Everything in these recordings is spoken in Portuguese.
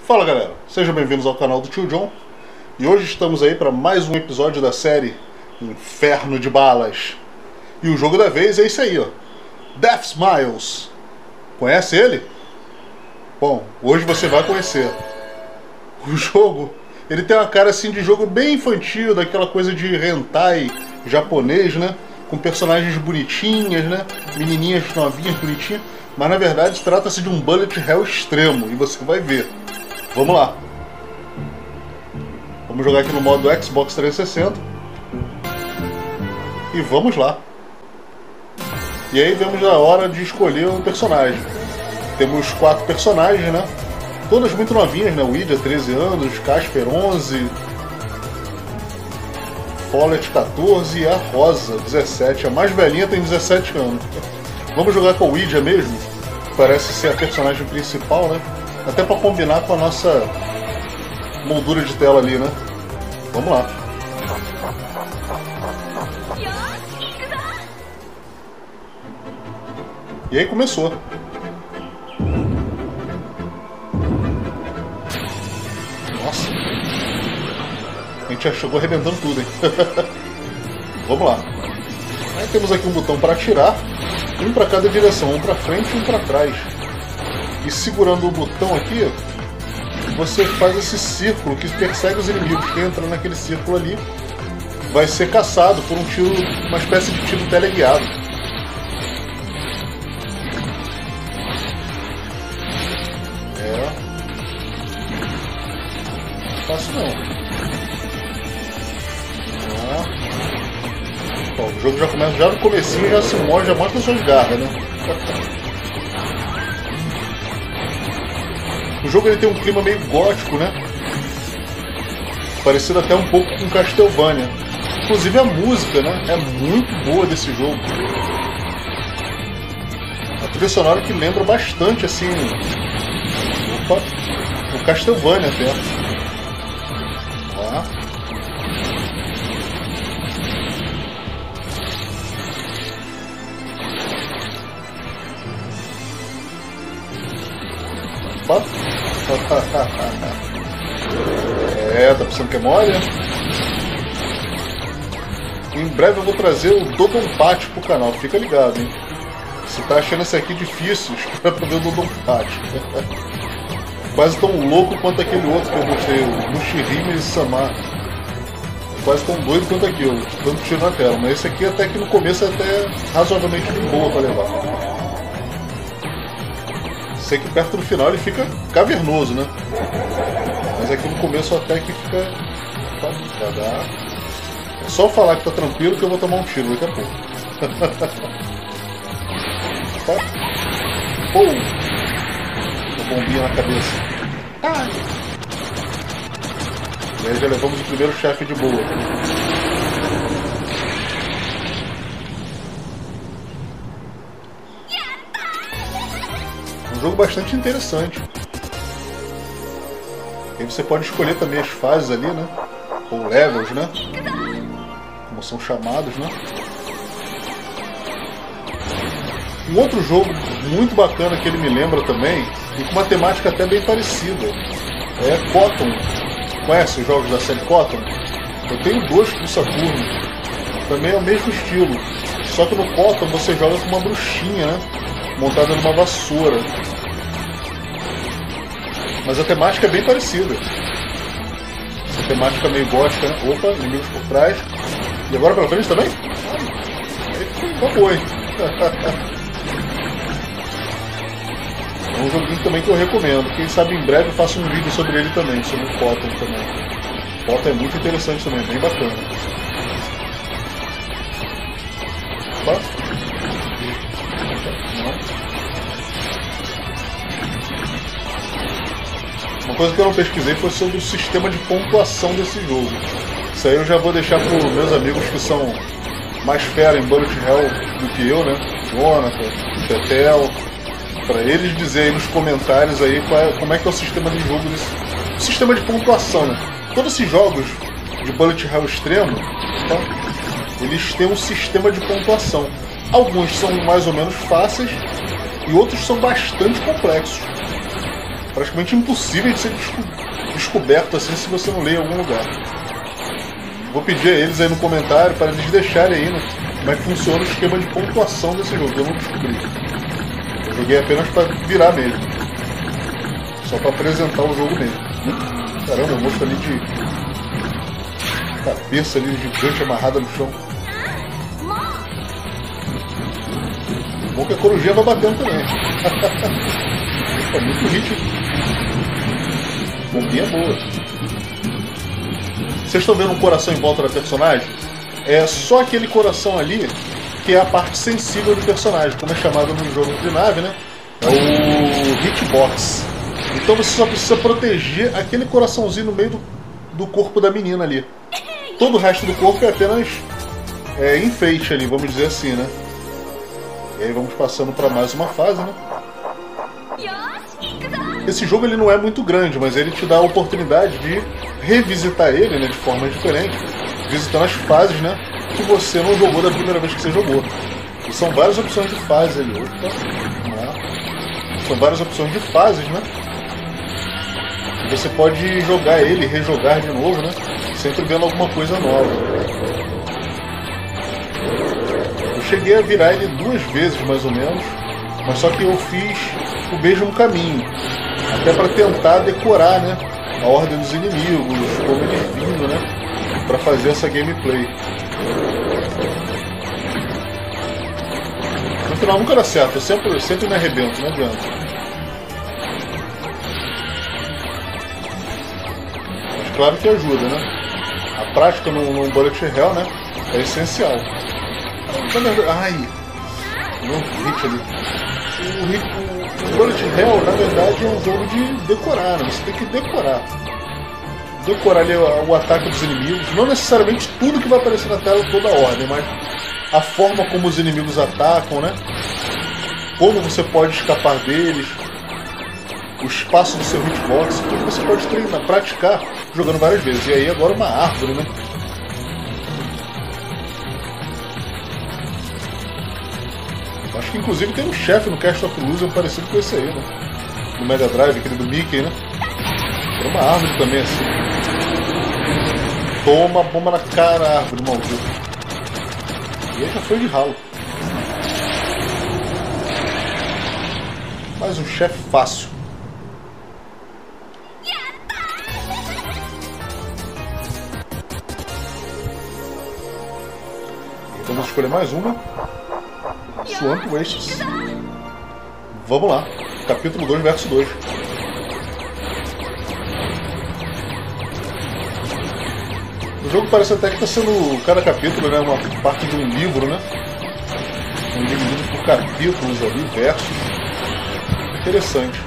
Fala galera, sejam bem-vindos ao canal do Tio John. E hoje estamos aí para mais um episódio da série Inferno de Balas. E o jogo da vez é esse aí, ó, Death Smiles. Conhece ele? Bom, hoje você vai conhecer. O jogo, ele tem uma cara assim de jogo bem infantil, daquela coisa de hentai japonês, né? Com personagens bonitinhas, né? Menininhas novinhas, bonitinhas. Mas na verdade trata-se de um bullet hell extremo, e você vai ver. Vamos lá. Vamos jogar aqui no modo Xbox 360. E vamos lá. E aí vemos a hora de escolher um personagem. Temos 4 personagens, né? Todas muito novinhas, né? O Idia, 13 anos, Casper, 11, Follett, 14 e a Rosa, 17. A mais velhinha tem 17 anos. Vamos jogar com o Idia mesmo? Parece ser a personagem principal, né? Até para combinar com a nossa moldura de tela ali, né? Vamos lá. E aí começou. Nossa. A gente já chegou arrebentando tudo, hein? Vamos lá. Aí temos aqui um botão para atirar. Um para cada direção. Um para frente e um para trás. E segurando o botão aqui, você faz esse círculo que persegue os inimigos. Quem entra naquele círculo ali vai ser caçado por um tiro, uma espécie de tiro teleguiado. Não fácil não. Ó, o jogo já começa já no comecinho, já se morde, já mostra suas garras, né? O jogo ele tem um clima meio gótico, né? Parecido até um pouco com Castlevania. Inclusive a música, né? É muito boa desse jogo. A trilha sonora que lembra bastante, assim... Opa! O Castlevania até. Ó. Opa! Tá pensando que é mole? Em breve eu vou trazer o Dodonpachi pro canal, fica ligado, hein? Você tá achando esse aqui difícil, espera pra ver o Dodonpachi. Quase tão louco quanto aquele outro que eu mostrei, o Mushihime Sama. Quase tão doido quanto aquilo, dando tiro na tela. Mas esse aqui até que no começo é até razoavelmente de boa pra levar. Sei que perto do final ele fica cavernoso, né? Mas aqui no começo até que fica... É só falar que tá tranquilo que eu vou tomar um tiro daqui a pouco. Uma bombinha na cabeça. Ai. E aí já levamos o primeiro chefe de boa. Um jogo bastante interessante. E aí você pode escolher também as fases ali, né? Ou levels, né? Como são chamados, né? Um outro jogo muito bacana que ele me lembra também, e com uma temática até bem parecida, é Cotton. Conhece os jogos da série Cotton? Eu tenho 2 pro Saturno. Também é o mesmo estilo. Só que no Cotton você joga com uma bruxinha, né? Montada numa vassoura. Mas a temática é bem parecida. Essa temática meio gótica, né? Opa, inimigos por trás. E agora pela frente também? Acabou, hein? É um joguinho também que eu recomendo. Quem sabe em breve eu faço um vídeo sobre ele também, sobre o Cotton também. O Cotton é muito interessante também, bem bacana. Opa. Uma coisa que eu não pesquisei foi sobre o sistema de pontuação desse jogo. Isso aí eu já vou deixar para os meus amigos que são mais fera em Bullet Hell do que eu, né? Jonathan, Tetel, para eles dizerem nos comentários aí como é que é o sistema de jogo desse... O sistema de pontuação, né? Todos esses jogos de Bullet Hell extremo, então, eles têm um sistema de pontuação. Alguns são mais ou menos fáceis e outros são bastante complexos. praticamente impossível de ser descoberto assim se você não lê em algum lugar. Vou pedir a eles aí no comentário para eles deixarem aí, né, como é que funciona o esquema de pontuação desse jogo. Eu não descobri. Eu joguei apenas para virar mesmo. Só para apresentar o jogo mesmo. Caramba, o monstro ali de cabeça ali gigante amarrada no chão. Bom que a corujinha vai batendo também. Tá muito ritmo. Bombinha boa. Vocês estão vendo um coração em volta da personagem? É só aquele coração ali que é a parte sensível do personagem, como é chamado no jogo de nave, né? É o hitbox. Então você só precisa proteger aquele coraçãozinho no meio do corpo da menina ali. Todo o resto do corpo é apenas enfeite ali, vamos dizer assim, né? E aí vamos passando para mais uma fase, né? Esse jogo ele não é muito grande, mas ele te dá a oportunidade de revisitar ele, né, de forma diferente, visitando as fases, né, que você não jogou da primeira vez que você jogou. E são várias opções de fase ali. Opa, são várias opções de fases, né? E você pode jogar ele e rejogar de novo, né? Sempre vendo alguma coisa nova. Eu cheguei a virar ele 2 vezes, mais ou menos, mas só que eu fiz o mesmo caminho, até para tentar decorar, né, a ordem dos inimigos, como eles vindo, né, para fazer essa gameplay. No final nunca dá certo, eu sempre me arrebento, não adianta. Mas claro que ajuda, né? A prática no Bullet Hell, né, é essencial. Ai, não hit ali. O Bullet Hell, na verdade, é um jogo de decorar, né? Você tem que decorar. Decorar ali o ataque dos inimigos. Não necessariamente tudo que vai aparecer na tela, toda a ordem, mas a forma como os inimigos atacam, né? Como você pode escapar deles, o espaço do seu hitbox, tudo você pode treinar, praticar jogando várias vezes. E aí agora uma árvore, né? Acho que inclusive tem um chefe no Cast of Illusion parecido com esse aí, né? No Mega Drive, aquele do Mickey, né? Tem uma árvore também assim. Toma bomba na cara, árvore maldita. E aí já foi de ralo. Mais um chefe fácil. Então vamos escolher mais uma. Swamp Wastes. Vamos lá. Capítulo 2, verso 2. O jogo parece até que está sendo cada capítulo, né, uma parte de um livro, né? Dividido por capítulos ali, versos. Interessante.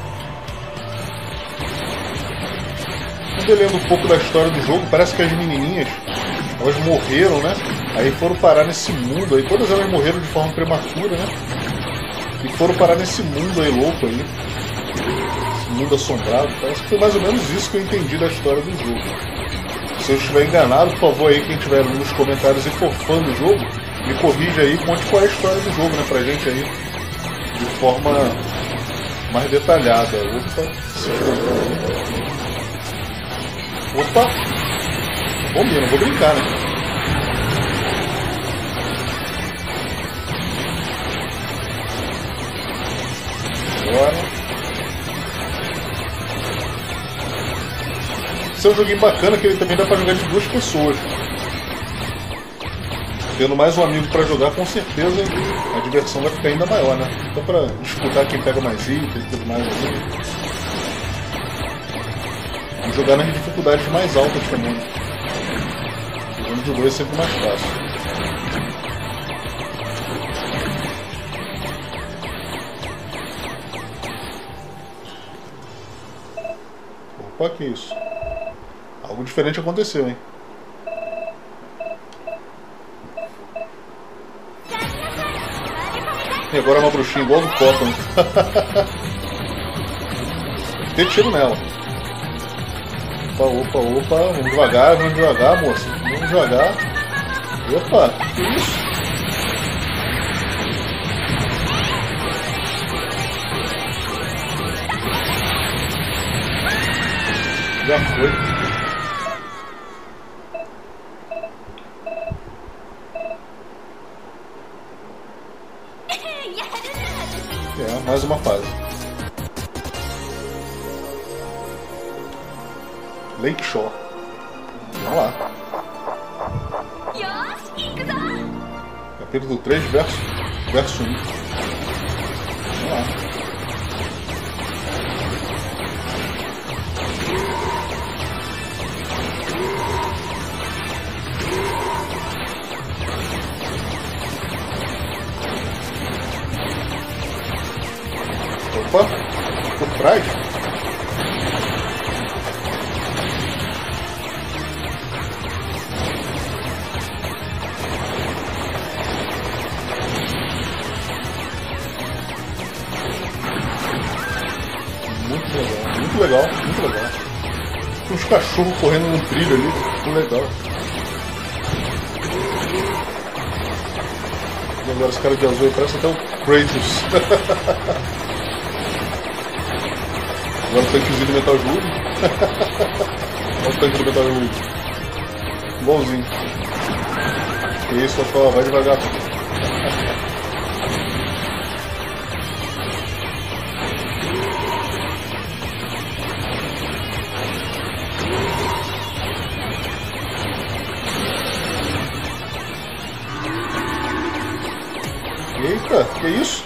Quando lendo um pouco da história do jogo, parece que as menininhas, elas morreram, né? Aí foram parar nesse mundo aí, todas elas morreram de forma prematura, né? E foram parar nesse mundo aí louco aí. Esse mundo assombrado. Parece que foi mais ou menos isso que eu entendi da história do jogo. Se eu estiver enganado, por favor aí, quem estiver nos comentários e for fã do jogo, me corrija aí, conte qual é a história do jogo, né, pra gente aí, de forma mais detalhada. Opa! Bom, não vou brincar, né? Agora. Esse é um joguinho bacana que ele também dá pra jogar de 2 pessoas. Tendo mais um amigo pra jogar, com certeza a diversão vai ficar ainda maior, né? Só pra disputar quem pega mais itens e tudo mais. E jogar nas dificuldades mais altas também. Jogando de 2 é sempre mais fácil. Opa, que isso? Algo diferente aconteceu, hein? E agora é uma bruxinha igual do Cotton. Tem tiro nela. Opa, opa, opa. Vamos devagar, moça. Vamos devagar. Opa, que isso? Já foi. É, mais uma fase. Lakeshore. Vamos lá. Capítulo 3, verso 1. Vamos lá. Opa, por trás. Muito legal, muito legal. Tem uns cachorros correndo num trilho ali, muito legal. E agora esse cara de azul aí parece até o Kratos. Agora o tanquezinho do Metal Slug. Olha o tanque do Metal Slug. Igualzinho. Que isso, só vai devagar. Eita, que isso?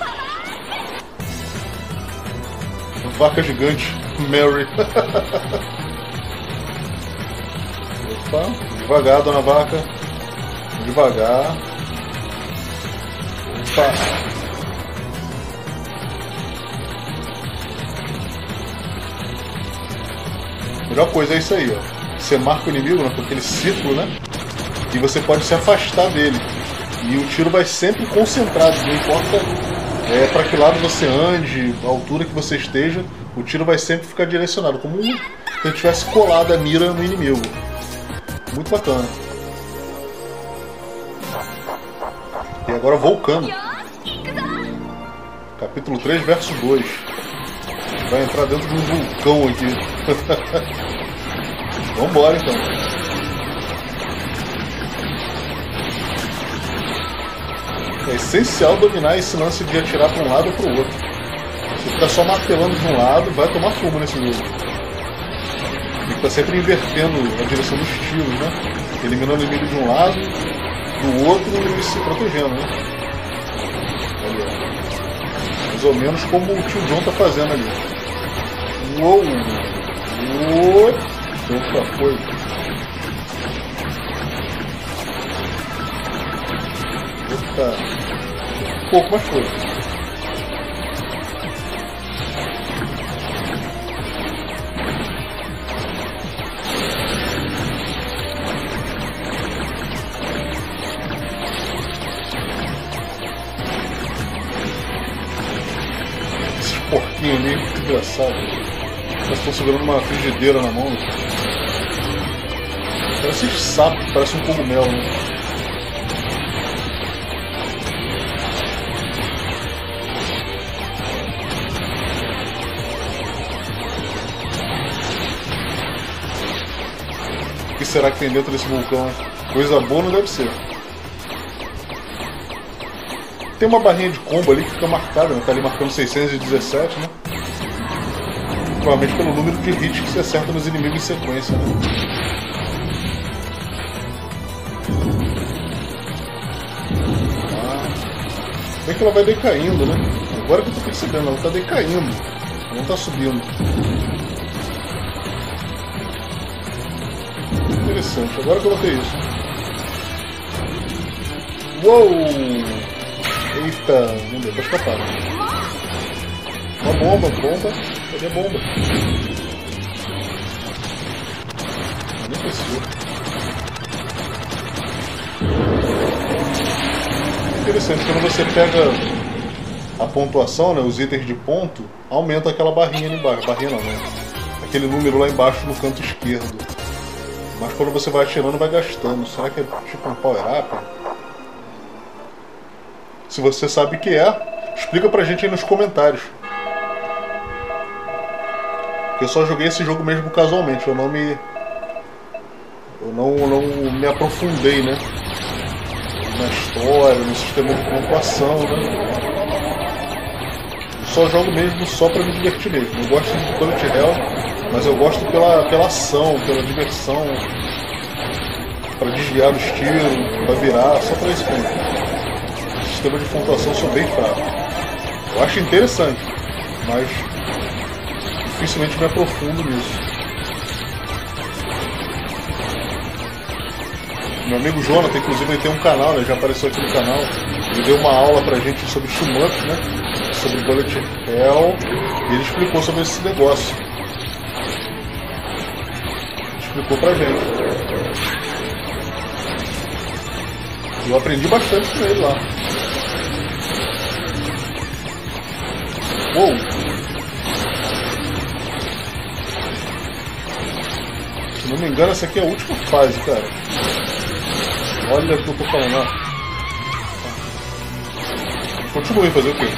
Vaca gigante, Mary. Opa, devagar, dona vaca. Devagar. Opa. Melhor coisa é isso aí, ó. Você marca o inimigo, né, com aquele círculo, né? E você pode se afastar dele. E o tiro vai sempre concentrado, não importa para que lado você ande, a altura que você esteja, o tiro vai sempre ficar direcionado, como se ele tivesse colado a mira no inimigo. Muito bacana. E agora Vulcano. Capítulo 3, verso 2. Vai entrar dentro de um vulcão aqui. Vambora então. É essencial dominar esse lance de atirar para um lado ou para o outro. Se ficar só martelando de um lado, vai tomar fumo nesse jogo. Tem que estar sempre invertendo a direção dos tiros, né? Eliminando o inimigo de um lado, do outro e se protegendo, né? Olha, mais ou menos como o tio John tá fazendo ali. Uou! Uou! Opa, foi! Tá. Um pouco mais foi. Esses porquinhos ali, que engraçado. Eles estão segurando uma frigideira na mão. Parece um sapo, parece um cogumelo, né? O que será que tem dentro desse vulcão? Coisa boa não deve ser. Tem uma barrinha de combo ali que fica marcada, né? Tá ali marcando 617, né? Provavelmente pelo número de hits que você acerta nos inimigos em sequência, né? Bem que ela vai decaindo, né? Agora que eu tô percebendo, ela tá decaindo. Não tá subindo. Interessante, agora que eu notei isso. Uou! Eita, não deu pra escapar. Uma bomba. Cadê a bomba? Nem precisa. Interessante, quando você pega a pontuação, né, os itens de ponto, aumenta aquela barrinha ali embaixo. Barrinha não, né? Aquele número lá embaixo no canto esquerdo. Mas quando você vai atirando, vai gastando. Será que é tipo um power-up? Se você sabe o que é, explica pra gente aí nos comentários. Porque eu só joguei esse jogo mesmo casualmente, eu não me aprofundei, né? Na história, no sistema de pontuação, né? Eu só jogo mesmo só pra me divertir mesmo. Eu gosto de Bullet Hell, mas eu gosto pela ação, pela diversão, pra desviar dos tiros, pra virar, só pra esse ponto. O sistema de pontuação eu sou bem fraco. Eu acho interessante, mas dificilmente me aprofundo nisso. Meu amigo Jonathan, inclusive, ele tem um canal, né? Já apareceu aqui no canal. Ele deu uma aula pra gente sobre shmups, né? Sobre Bullet Hell. E ele explicou sobre esse negócio. Explicou pra gente. E eu aprendi bastante com ele lá. Uou! Se não me engano, essa aqui é a última fase, cara. Olha o que eu tô falando, ó. Continue, fazer o quê?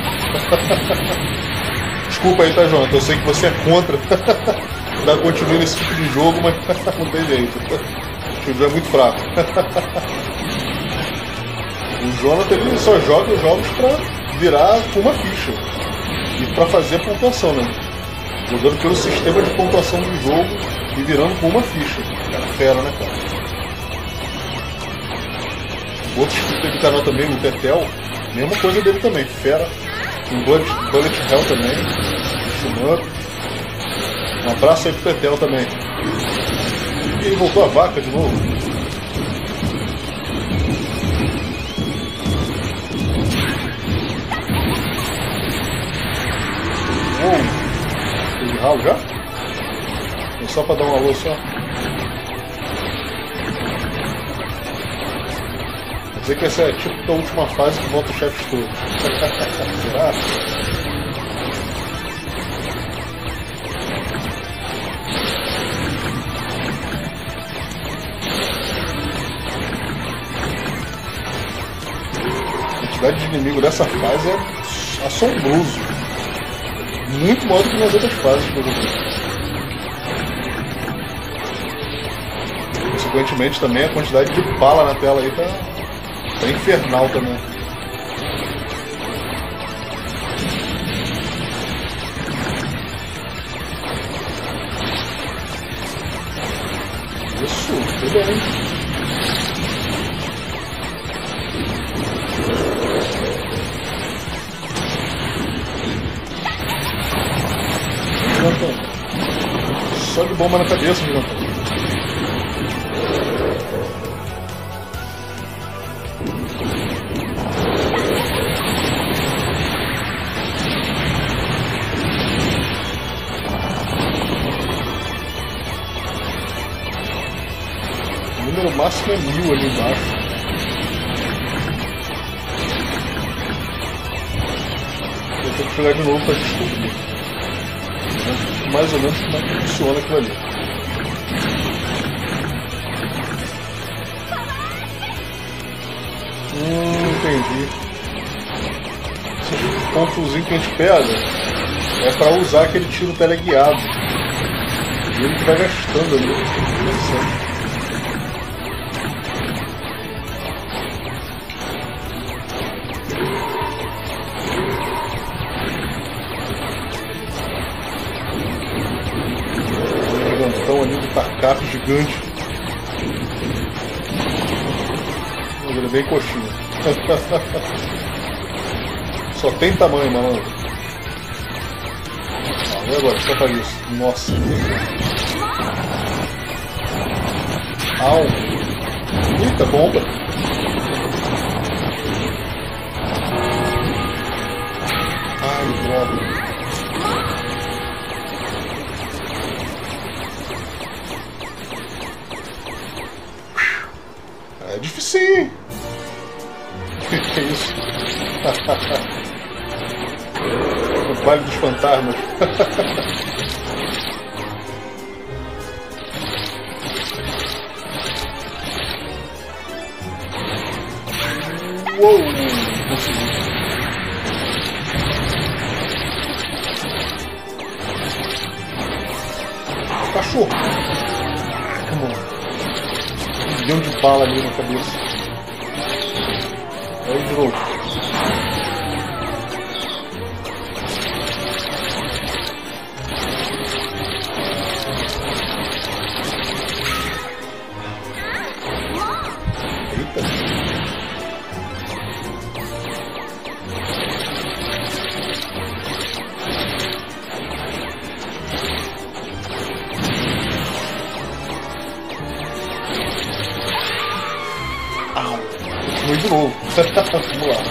Desculpa aí, tá, Jonathan? Eu sei que você é contra dar continue nesse tipo de jogo, mas não tem jeito. O jogo é muito fraco. O Jonathan ele só joga os jogos pra virar com uma ficha. E pra fazer a pontuação, né? Jogando pelo sistema de pontuação do jogo e virando com uma ficha. Cara, fera, né, cara? Outro inscrito do canal também, o Tetel, mesma coisa dele também, fera. Um Bullet Hell também, shmup. Um abraço aí pro Tetel também. E ele voltou a vaca de novo. Uou! Teve ralo já? É só pra dar um alô só. Quer dizer que essa é tipo a última fase que volta o chefe todo. Será? A quantidade de inimigo dessa fase é assombroso. Muito maior do que nas outras fases que eu joguei. Consequentemente também a quantidade de bala na tela aí tá infernal também. Isso, tudo bem. Só de bomba na cabeça, Jonathan. O número máximo é 1000 ali embaixo. Eu tenho que jogar de novo para descobrir mais ou menos como é que funciona aquilo ali. Entendi. Esse pontozinho que a gente pega é para usar aquele tiro teleguiado. E ele vai gastando ali. Interessante. Ali do tacape gigante. Ele é bem coxinha. Só tem tamanho, malandro. E agora? Só para isso. Nossa. Au. Eita, bomba. Ai, droga. É difícil. Que é isso? O Vale dos Fantasmas. Uou! Consegui. cachorro. Caraca, mano. 1 milhão de bala ali na cabeça. Aí de novo. Continue de novo. Vamos lá.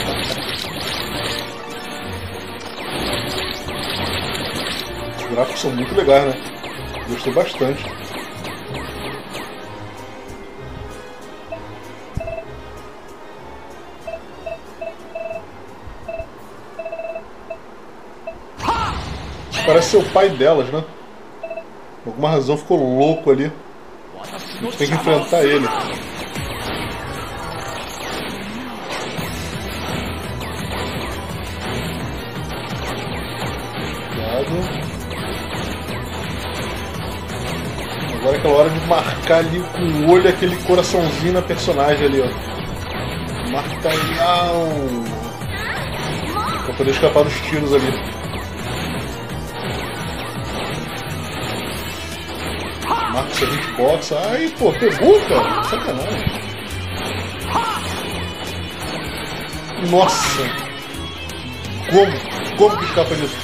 Os gráficos são muito legais, né? Gostei bastante. Parece ser o pai delas, né? Por alguma razão ficou louco ali. A gente tem que enfrentar ele. Agora é aquela hora de marcar ali com o olho aquele coraçãozinho na personagem ali, ó. Marcalhão! Pra poder escapar dos tiros ali. Marca essa hitbox. Ai, pô, pegou, cara. Sacanagem. Nossa! Como que escapa disso?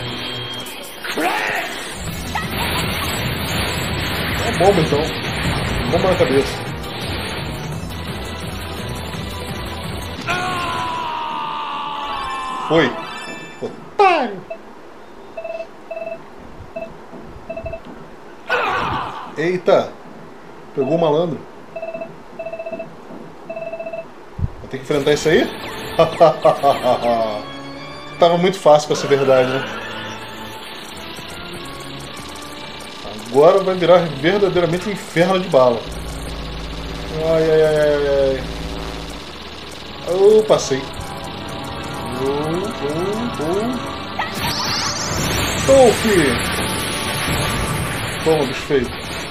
É bomba então. Bomba na cabeça. Foi. Otário. Eita. Pegou o malandro. Vai ter que enfrentar isso aí? Tava muito fácil pra ser verdade, né? Agora vai virar verdadeiramente um inferno de bala. Ai, ai, ai, ai, ai. Oh, passei. Filho. Toma, bicho feio.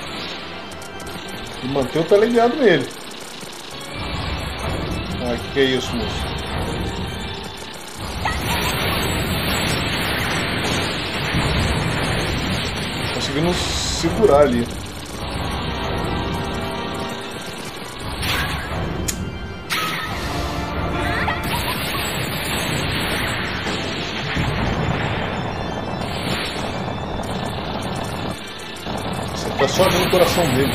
E manter o teleguiado nele. Ah, que é isso, moço? Conseguindo segurar ali. Você tá só vendo o coração dele.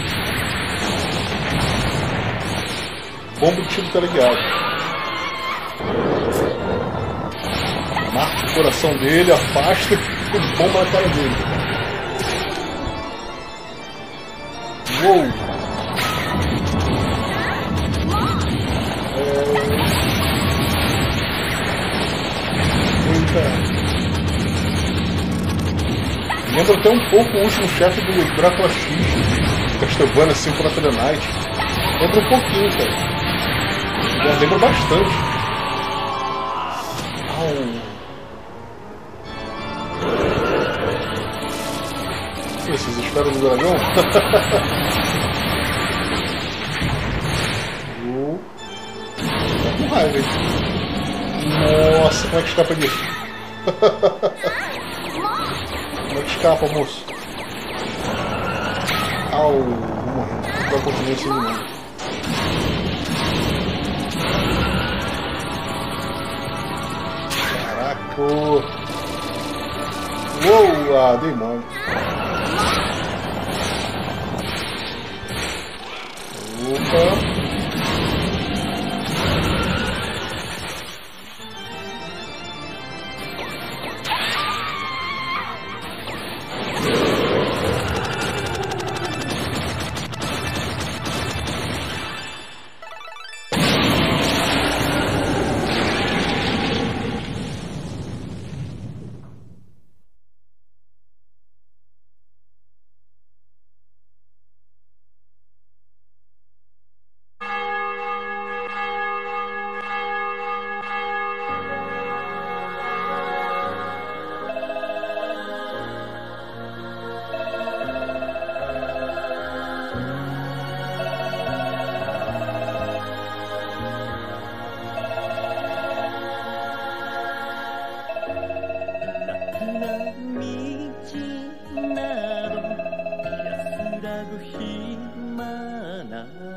Bomba de tiro teleguiado. Marca o coração dele, afasta e bomba na cara dele. Uou! Eita! Lembra até um pouco o último chefe do Drácula X, Castlevania Symphony of the Night. Lembra um pouquinho, cara. Já lembra bastante. Esses esferas do dragão? Tá com raiva, hein? Nossa, como é que escapa disso? Como é que escapa, moço? Au, vou morrer. Vai continuar assim de novo. Caraca! Uou, dei mole. Opa! など安らぐ暇な